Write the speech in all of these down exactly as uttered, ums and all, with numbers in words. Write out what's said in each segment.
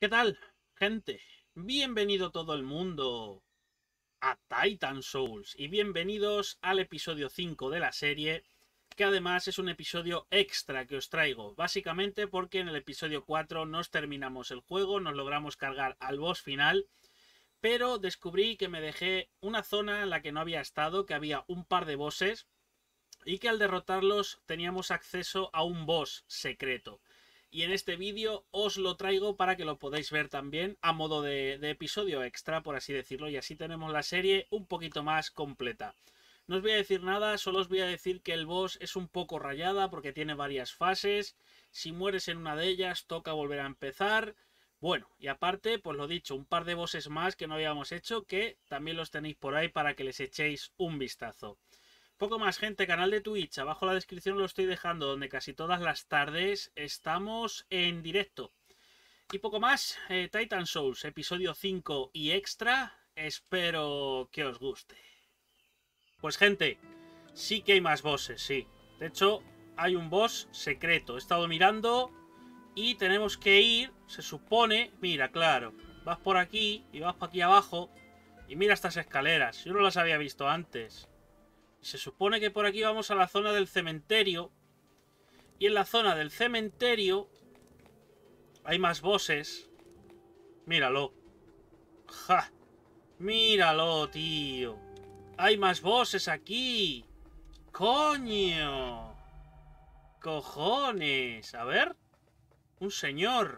¿Qué tal, gente? Bienvenido todo el mundo a Titan Souls y bienvenidos al episodio cinco de la serie, que además es un episodio extra que os traigo, básicamente porque en el episodio cuatro nos terminamos el juego, nos logramos cargar al boss final, pero descubrí que me dejé una zona en la que no había estado, que había un par de bosses y que al derrotarlos teníamos acceso a un boss secreto. Y en este vídeo os lo traigo para que lo podáis ver también a modo de, de episodio extra, por así decirlo, y así tenemos la serie un poquito más completa. No os voy a decir nada, solo os voy a decir que el boss es un poco rayada porque tiene varias fases. Si mueres en una de ellas, toca volver a empezar. Bueno, y aparte, pues lo dicho, un par de bosses más que no habíamos hecho, que también los tenéis por ahí para que les echéis un vistazo. Poco más, gente, canal de Twitch, abajo en la descripción lo estoy dejando, donde casi todas las tardes estamos en directo. Y poco más, eh, Titan Souls, episodio cinco y extra, espero que os guste. Pues gente, sí que hay más bosses, sí. De hecho, hay un boss secreto, he estado mirando y tenemos que ir, se supone, mira, claro, vas por aquí y vas por aquí abajo y mira estas escaleras, yo no las había visto antes. Se supone que por aquí vamos a la zona del cementerio. Y en la zona del cementerio hay más bosses. Míralo. ¡Ja! Míralo, tío. Hay más bosses aquí. ¡Coño! ¡Cojones! A ver. Un señor.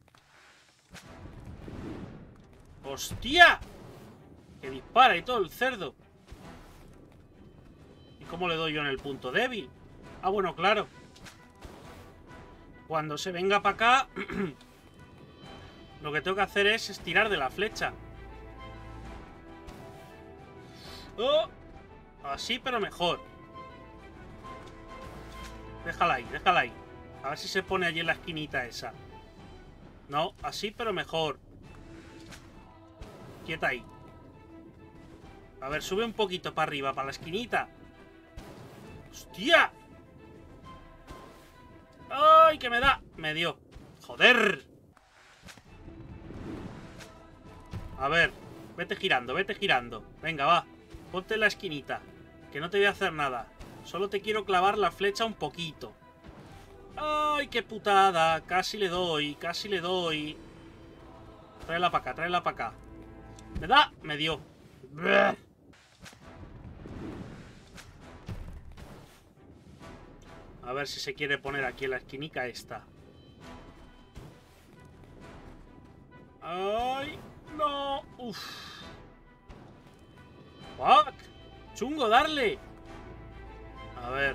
¡Hostia! Que dispara y todo el cerdo. ¿Cómo le doy yo en el punto débil? Ah, bueno, claro. Cuando se venga para acá, lo que tengo que hacer es estirar de la flecha. Oh, así, pero mejor. Déjala ahí, déjala ahí. A ver si se pone allí en la esquinita esa. No, así, pero mejor. Quieta ahí. A ver, sube un poquito para arriba, para la esquinita. ¡Hostia! ¡Ay, que me da! Me dio. ¡Joder! A ver, vete girando, vete girando. Venga, va. Ponte en la esquinita. Que no te voy a hacer nada. Solo te quiero clavar la flecha un poquito. ¡Ay, qué putada! Casi le doy, casi le doy. Tráela para acá, tráela para acá. ¿Me da? Me dio. A ver si se quiere poner aquí en la esquinica esta. ¡Ay! ¡No! ¡Uf! ¡Fuck! ¡Chungo, darle! A ver.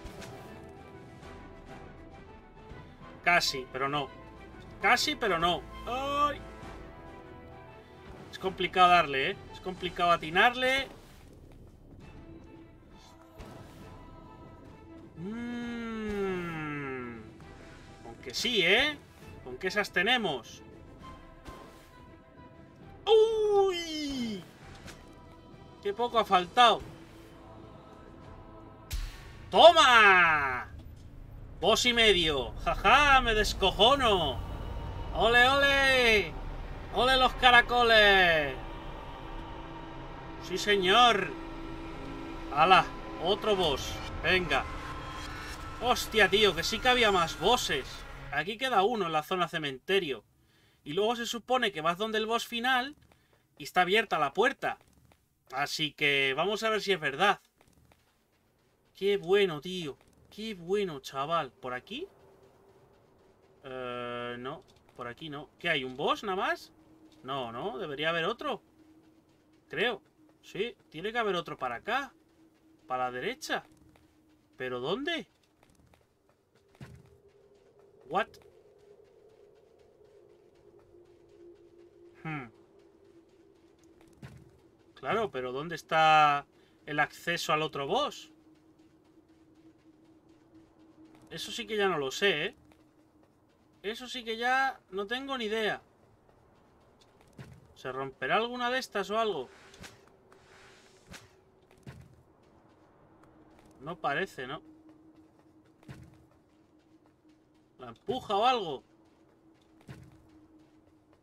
Casi, pero no. Casi, pero no. ¡Ay! Es complicado darle, ¿eh? Es complicado atinarle. Mmm. Aunque sí, ¿eh? ¿Con qué esas tenemos? ¡Uy! ¡Qué poco ha faltado! ¡Toma! Boss y medio. ¡Jaja! ¡Me descojono! ¡Ole, ole! ¡Ole los caracoles! ¡Sí, señor! ¡Hala! Otro boss. Venga. ¡Hostia, tío! Que sí que había más bosses. Aquí queda uno en la zona cementerio. Y luego se supone que vas donde el boss final y está abierta la puerta. Así que vamos a ver si es verdad. ¡Qué bueno, tío! ¡Qué bueno, chaval! ¿Por aquí? Eh, no. Por aquí no. ¿Qué hay? ¿Un boss nada más? No, no. Debería haber otro. Creo. Sí, tiene que haber otro para acá. Para la derecha. ¿Pero dónde? What? Hmm. Claro, pero ¿dónde está el acceso al otro boss? Eso sí que ya no lo sé, ¿eh? Eso sí que ya no tengo ni idea. ¿Se romperá alguna de estas o algo? No parece, ¿no? ¿La empuja o algo?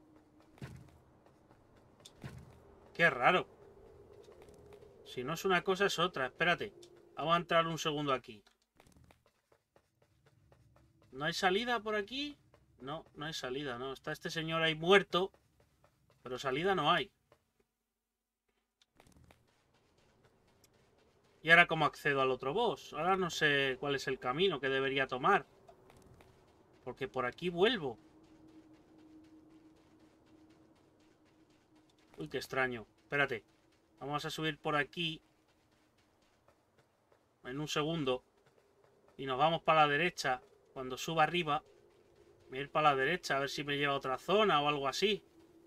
Qué raro. Si no es una cosa, es otra. Espérate. Vamos a entrar un segundo aquí. ¿No hay salida por aquí? No, no hay salida, no. Está este señor ahí muerto. Pero salida no hay. ¿Y ahora cómo accedo al otro boss? Ahora no sé cuál es el camino que debería tomar. Porque por aquí vuelvo. Uy, qué extraño. Espérate. Vamos a subir por aquí. En un segundo. Y nos vamos para la derecha. Cuando suba arriba. Voy a ir para la derecha a ver si me lleva a otra zona o algo así.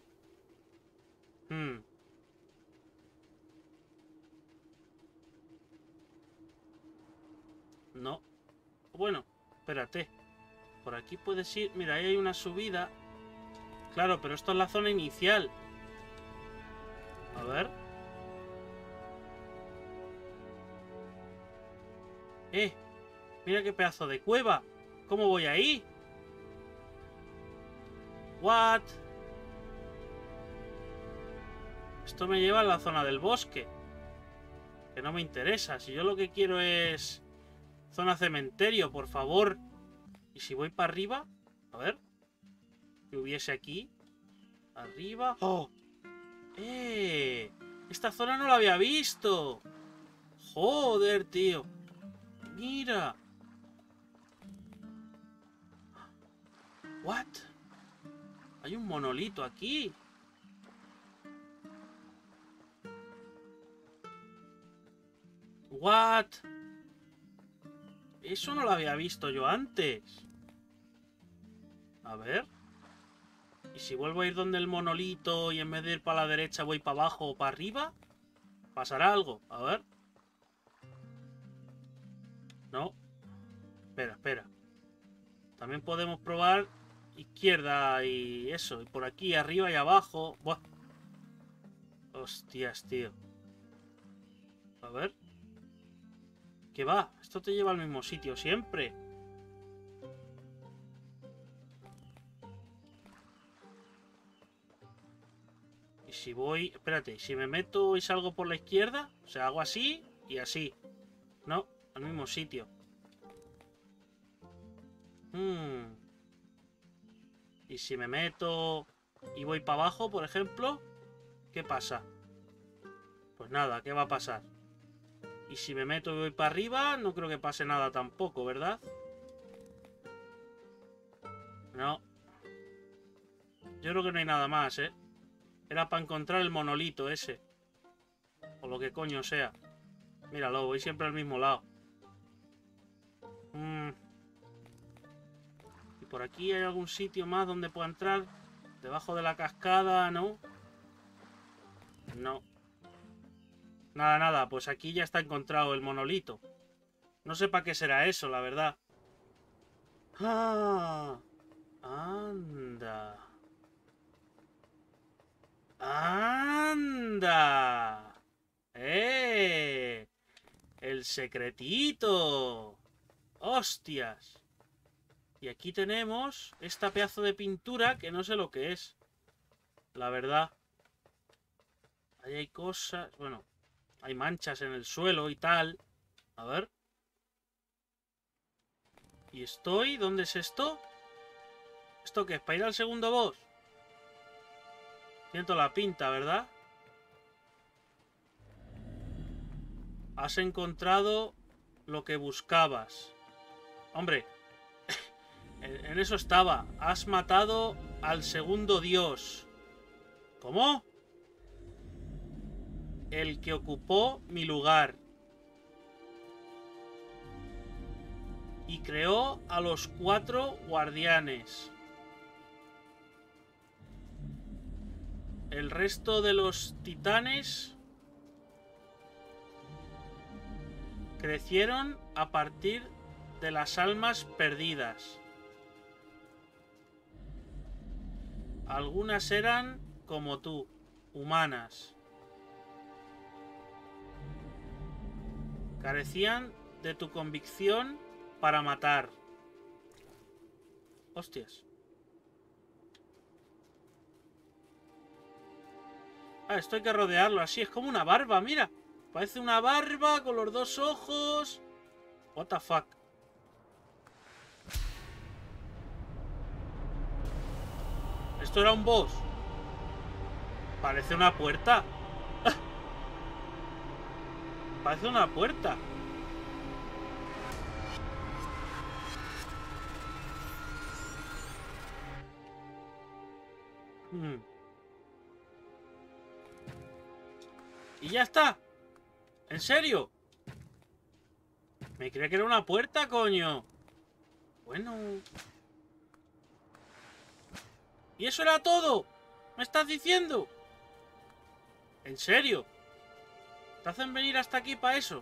Hmm. No. Bueno, espérate. Por aquí puedes ir. Mira, ahí hay una subida. Claro, pero esto es la zona inicial. A ver. Eh. Mira qué pedazo de cueva. ¿Cómo voy ahí? What? Esto me lleva a la zona del bosque. Que no me interesa. Si yo lo que quiero es... Zona cementerio, por favor. ¿Y si voy para arriba? A ver. ¿Qué hubiese aquí? Arriba. ¡Oh! ¡Eh! Esta zona no la había visto. Joder, tío. Mira. What? Hay un monolito aquí. What? Eso no lo había visto yo antes. A ver. ¿Y si vuelvo a ir donde el monolito y en vez de ir para la derecha voy para abajo o para arriba? ¿Pasará algo? A ver. No. Espera, espera. También podemos probar izquierda y eso. Y por aquí, arriba y abajo. Buah. Hostias, tío. A ver. ¿Qué va? Esto te lleva al mismo sitio siempre. Y si voy... Espérate, si me meto y salgo por la izquierda, o sea, hago así y así. No, al mismo sitio. Hmm. Y si me meto y voy para abajo, por ejemplo, ¿qué pasa? Pues nada, ¿qué va a pasar? Y si me meto y voy para arriba, no creo que pase nada tampoco, ¿verdad? No. Yo creo que no hay nada más, ¿eh? Era para encontrar el monolito ese. O lo que coño sea. Míralo, voy siempre al mismo lado. Mm. ¿Y por aquí hay algún sitio más donde pueda entrar? Debajo de la cascada, ¿no? No. Nada, nada, pues aquí ya está encontrado el monolito. No sé para qué será eso, la verdad. ¡Ah! ¡Anda! ¡Anda! ¡Eh! ¡El secretito! ¡Hostias! Y aquí tenemos esta pedazo de pintura que no sé lo que es. La verdad. Ahí hay cosas... Bueno, hay manchas en el suelo y tal. A ver. ¿Y estoy? ¿Dónde es esto? ¿Esto qué es? ¿Para ir al segundo boss? Siento la pinta, ¿verdad? Has encontrado lo que buscabas. Hombre, en eso estaba. Has matado al segundo dios. ¿Cómo? El que ocupó mi lugar. Y creó a los cuatro guardianes. El resto de los titanes crecieron a partir de las almas perdidas. Algunas eran como tú, humanas. Carecían de tu convicción para matar. Hostias. Ah, esto hay que rodearlo así. Es como una barba, mira. Parece una barba con los dos ojos. What the fuck. Esto era un boss. Parece una puerta. Parece una puerta. Hmm. Y ya está. ¿En serio? Me creía que era una puerta, coño. Bueno. ¿Y eso era todo? ¿Me estás diciendo? ¿En serio? ¿Te hacen venir hasta aquí para eso?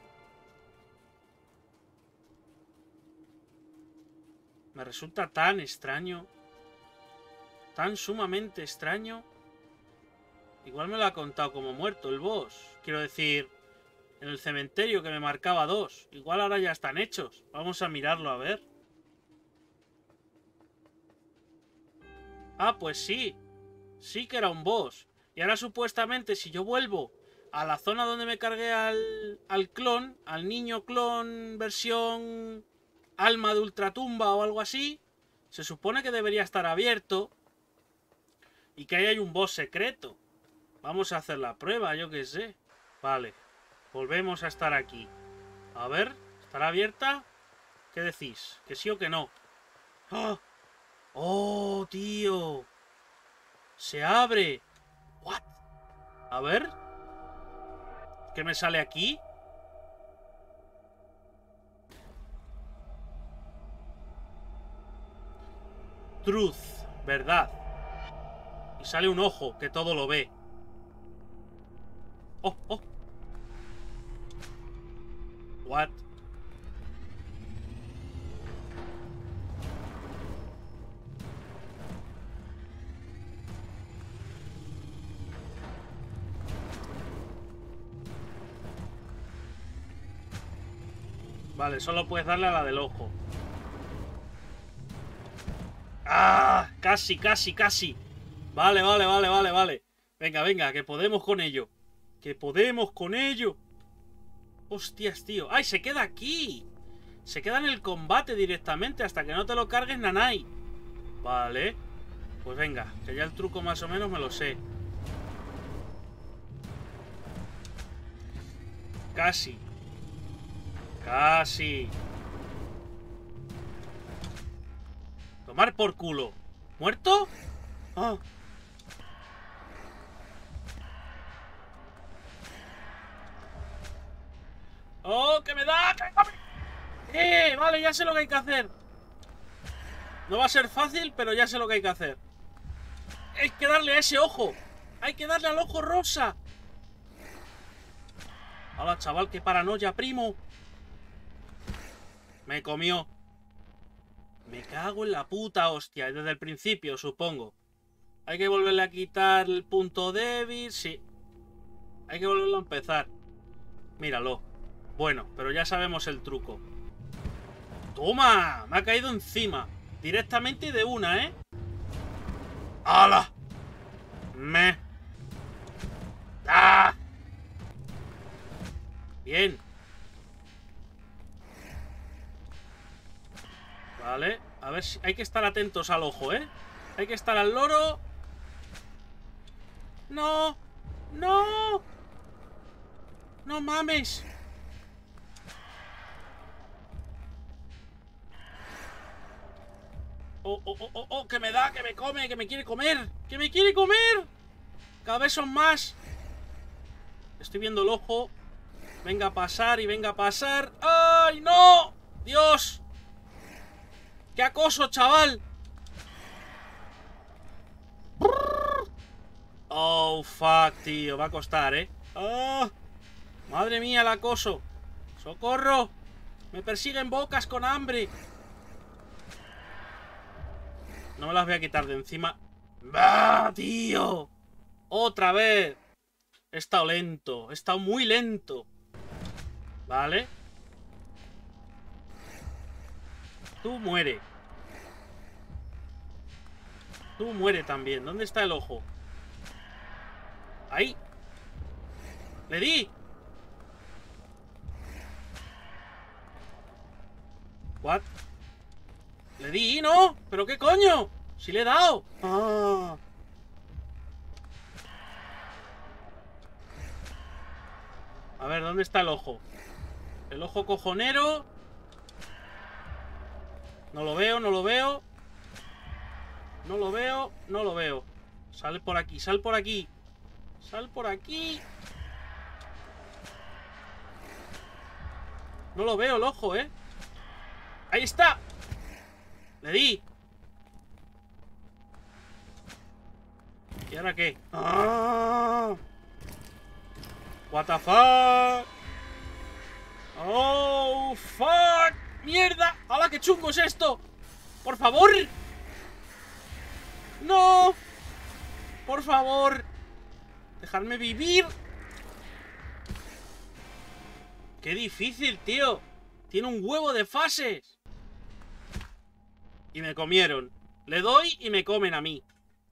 Me resulta tan extraño. Tan sumamente extraño. Igual me lo ha contado como muerto el boss. Quiero decir, en el cementerio que me marcaba dos. Igual ahora ya están hechos. Vamos a mirarlo a ver. Ah, pues sí. Sí que era un boss. Y ahora supuestamente si yo vuelvo a la zona donde me cargué al, al clon, al niño clon versión alma de ultratumba o algo así, se supone que debería estar abierto y que ahí hay un boss secreto. Vamos a hacer la prueba, yo qué sé. Vale, volvemos a estar aquí. A ver, ¿estará abierta? ¿Qué decís? ¿Que sí o que no? ¡Oh! ¡Oh, tío! ¡Se abre! ¿What? A ver. ¿Qué me sale aquí? Truth, verdad. Y sale un ojo que todo lo ve. ¡Oh, oh! ¿What? Vale, solo puedes darle a la del ojo. ¡Ah! Casi, casi, casi. Vale, vale, vale, vale, vale. Venga, venga, que podemos con ello. Que podemos con ello. Hostias, tío. ¡Ay, se queda aquí! Se queda en el combate directamente hasta que no te lo cargues, nanay. Vale. Pues venga, que ya el truco más o menos me lo sé. Casi. Casi. Tomar por culo. ¿Muerto? Ah. ¡Oh, que me da! ¡Que me da! ¡Eh! Vale, ya sé lo que hay que hacer. No va a ser fácil, pero ya sé lo que hay que hacer. Hay que darle a ese ojo. Hay que darle al ojo rosa. Hola, chaval, qué paranoia, primo. Me comió. Me cago en la puta hostia. Desde el principio, supongo. Hay que volverle a quitar el punto débil. Sí. Hay que volverlo a empezar. Míralo. Bueno, pero ya sabemos el truco. ¡Toma! Me ha caído encima. Directamente de una, ¿eh? ¡Hala! Me. ¡Ah! Bien. Vale. A ver si... Hay que estar atentos al ojo, ¿eh? Hay que estar al loro. ¡No! ¡No! ¡No mames! ¡Oh, oh, oh, oh, oh! ¡Que me da! ¡Que me come! ¡Que me quiere comer! ¡Que me quiere comer! Cada vez son más. Estoy viendo el ojo. Venga a pasar y venga a pasar. ¡Ay, no! ¡Dios! ¡Qué acoso, chaval! Oh, fuck, tío. Va a costar, ¿eh? ¡Oh! ¡Madre mía, el acoso! ¡Socorro! ¡Me persiguen bocas con hambre! No me las voy a quitar de encima. ¡Bah, tío! ¡Otra vez! He estado lento. He estado muy lento. Vale. Tú muere. Tú muere también. ¿Dónde está el ojo? Ahí. ¡Le di! ¿What? ¡Le di, no! ¿Pero qué coño? ¡Si le he dado! ¡Ah! A ver, ¿dónde está el ojo? El ojo cojonero. No lo veo, no lo veo. No lo veo, no lo veo. Sal por aquí, sal por aquí. Sal por aquí. No lo veo el ojo, ¿eh? ¡Ahí está! Le di. ¿Y ahora qué? ¡Ah! What the fuck? Oh, fuck. ¡Mierda! ¡Hala, qué chungo es esto! ¡Por favor! ¡No! ¡Por favor! ¡Dejadme vivir! ¡Qué difícil, tío! Tiene un huevo de fases. Y me comieron. Le doy y me comen a mí.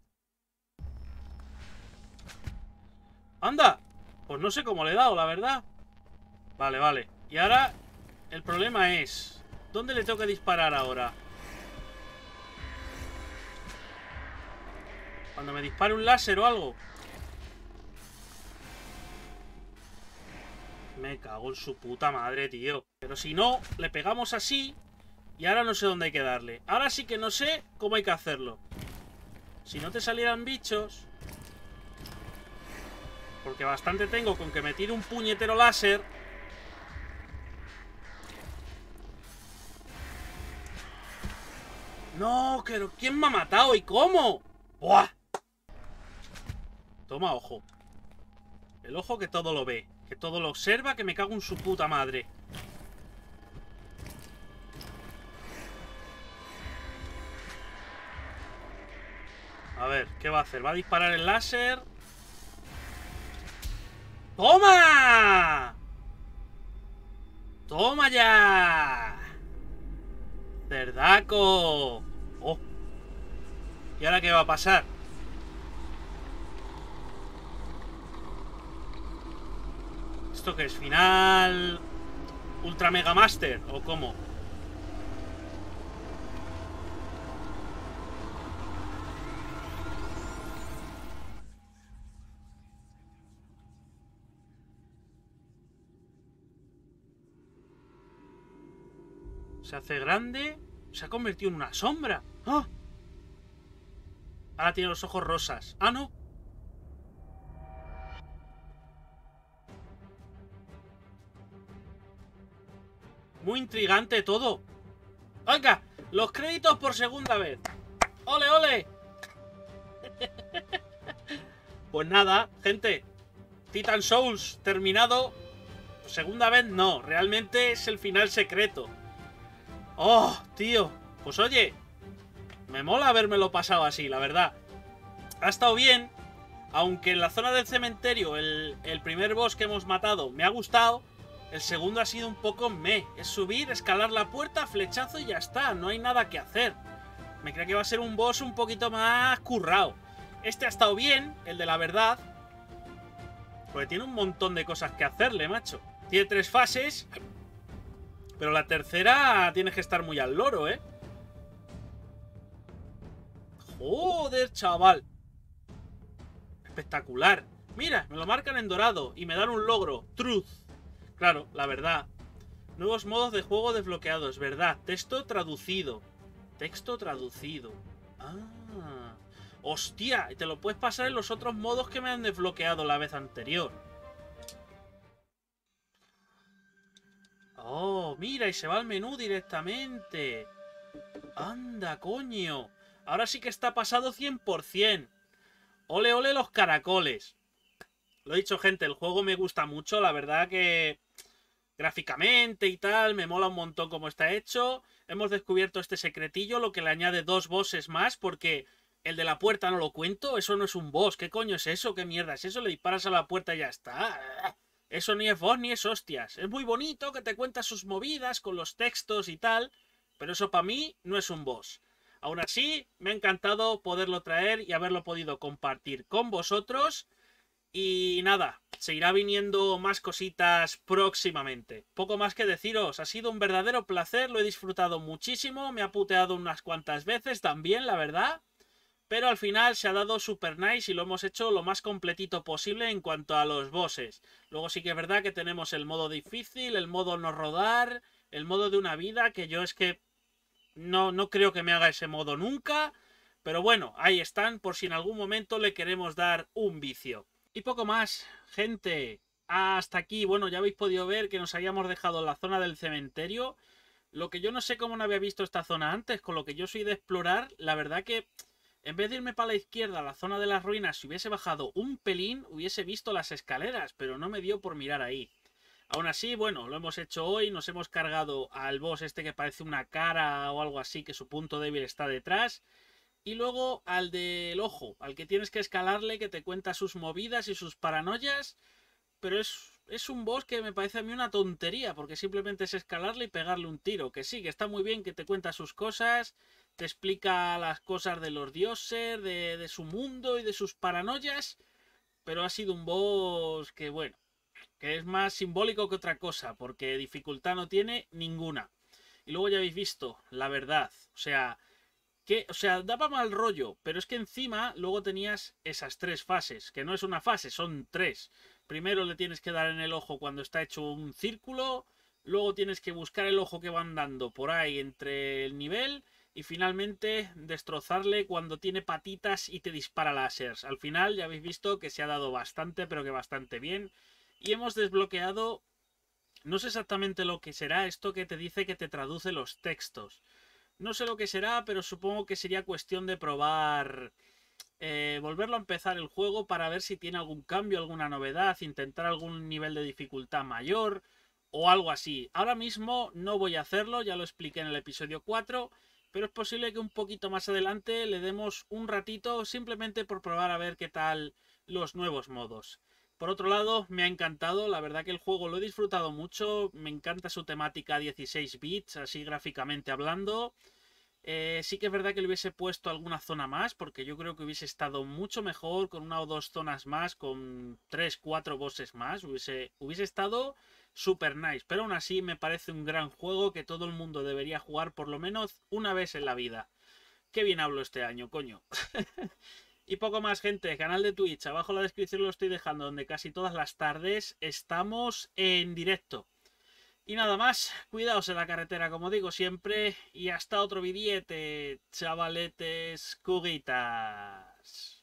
¡Anda! Pues no sé cómo le he dado, la verdad. Vale, vale. Y ahora el problema es... ¿dónde le tengo que disparar ahora? Cuando me dispare un láser o algo. Me cago en su puta madre, tío. Pero si no, le pegamos así. Y ahora no sé dónde hay que darle. Ahora sí que no sé cómo hay que hacerlo. Si no te salieran bichos... porque bastante tengo con que me tire un puñetero láser. No, pero ¿quién me ha matado y cómo? ¡Buah! Toma ojo. El ojo que todo lo ve. Que todo lo observa, que me cago en su puta madre. A ver, ¿qué va a hacer? ¿Va a disparar el láser? ¡Toma! ¡Toma ya! ¡Cerdaco! ¡Oh! ¿Y ahora qué va a pasar? ¿Esto qué es? ¿Final Ultra Mega Master? ¿O cómo? Se hace grande. Se ha convertido en una sombra. ¡Ah! Ahora tiene los ojos rosas. ¡Ah, no! Muy intrigante todo. ¡Venga! Los créditos por segunda vez. ¡Ole, ole! Pues nada, gente. Titan Souls terminado. Segunda vez no. Realmente es el final secreto. ¡Oh, tío! Pues oye, me mola habérmelo pasado así, la verdad. Ha estado bien. Aunque en la zona del cementerio el, el primer boss que hemos matado me ha gustado, el segundo ha sido un poco meh. Es subir, escalar la puerta, flechazo y ya está. No hay nada que hacer. Me creía que va a ser un boss un poquito más currado. Este ha estado bien, el de la verdad. Porque tiene un montón de cosas que hacerle, macho. Tiene tres fases. Pero la tercera tienes que estar muy al loro, ¿eh? Joder, chaval. Espectacular. Mira, me lo marcan en dorado y me dan un logro. Truth. Claro, la verdad. Nuevos modos de juego desbloqueados, verdad. Texto traducido. Texto traducido. Ah. Hostia, y te lo puedes pasar en los otros modos que me han desbloqueado la vez anterior. Oh, mira, y se va al menú directamente. Anda, coño. Ahora sí que está pasado cien por cien. Ole, ole los caracoles. Lo he dicho, gente, el juego me gusta mucho. La verdad que gráficamente y tal, me mola un montón cómo está hecho. Hemos descubierto este secretillo, lo que le añade dos bosses más, porque el de la puerta no lo cuento. Eso no es un boss. ¿Qué coño es eso? ¿Qué mierda es eso? Le disparas a la puerta y ya está. Eso ni es boss ni es hostias. Es muy bonito que te cuenta sus movidas con los textos y tal, pero eso para mí no es un boss. Aún así, me ha encantado poderlo traer y haberlo podido compartir con vosotros. Y nada, se irá viniendo más cositas próximamente. Poco más que deciros, ha sido un verdadero placer, lo he disfrutado muchísimo, me ha puteado unas cuantas veces también, la verdad. Pero al final se ha dado super nice y lo hemos hecho lo más completito posible en cuanto a los bosses. Luego sí que es verdad que tenemos el modo difícil, el modo no rodar, el modo de una vida, que yo es que no, no creo que me haga ese modo nunca. Pero bueno, ahí están por si en algún momento le queremos dar un vicio. Y poco más, gente. Hasta aquí, bueno, ya habéis podido ver que nos habíamos dejado la zona del cementerio. Lo que yo no sé cómo no había visto esta zona antes, con lo que yo soy de explorar, la verdad que en vez de irme para la izquierda, a la zona de las ruinas, si hubiese bajado un pelín, hubiese visto las escaleras, pero no me dio por mirar ahí. Aún así, bueno, lo hemos hecho hoy, nos hemos cargado al boss este que parece una cara o algo así, que su punto débil está detrás. Y luego al del ojo, al que tienes que escalarle, que te cuenta sus movidas y sus paranoias. Pero es, es un boss que me parece a mí una tontería, porque simplemente es escalarle y pegarle un tiro. Que sí, que está muy bien, que te cuenta sus cosas, te explica las cosas de los dioses, de, de su mundo y de sus paranoias. Pero ha sido un boss que, bueno, que es más simbólico que otra cosa, porque dificultad no tiene ninguna. Y luego ya habéis visto, la verdad, o sea, que, o sea, daba mal rollo, pero es que encima luego tenías esas tres fases, que no es una fase, son tres. Primero le tienes que dar en el ojo cuando está hecho un círculo, luego tienes que buscar el ojo que van dando por ahí entre el nivel y finalmente destrozarle cuando tiene patitas y te dispara láseres. Al final ya habéis visto que se ha dado bastante, pero que bastante bien. Y hemos desbloqueado, no sé exactamente lo que será esto que te dice que te traduce los textos. No sé lo que será, pero supongo que sería cuestión de probar, eh, volverlo a empezar el juego para ver si tiene algún cambio, alguna novedad, intentar algún nivel de dificultad mayor o algo así. Ahora mismo no voy a hacerlo, ya lo expliqué en el episodio cuatro, pero es posible que un poquito más adelante le demos un ratito simplemente por probar a ver qué tal los nuevos modos. Por otro lado, me ha encantado, la verdad que el juego lo he disfrutado mucho, me encanta su temática dieciséis bits, así gráficamente hablando. Eh, sí que es verdad que le hubiese puesto alguna zona más, porque yo creo que hubiese estado mucho mejor con una o dos zonas más, con tres, cuatro bosses más, hubiese, hubiese estado super nice. Pero aún así me parece un gran juego que todo el mundo debería jugar por lo menos una vez en la vida. Qué bien hablo este año, coño. Y poco más, gente. Canal de Twitch. Abajo en la descripción lo estoy dejando, donde casi todas las tardes estamos en directo. Y nada más. Cuidaos en la carretera, como digo siempre. Y hasta otro vidiete, chavaletes, curitas.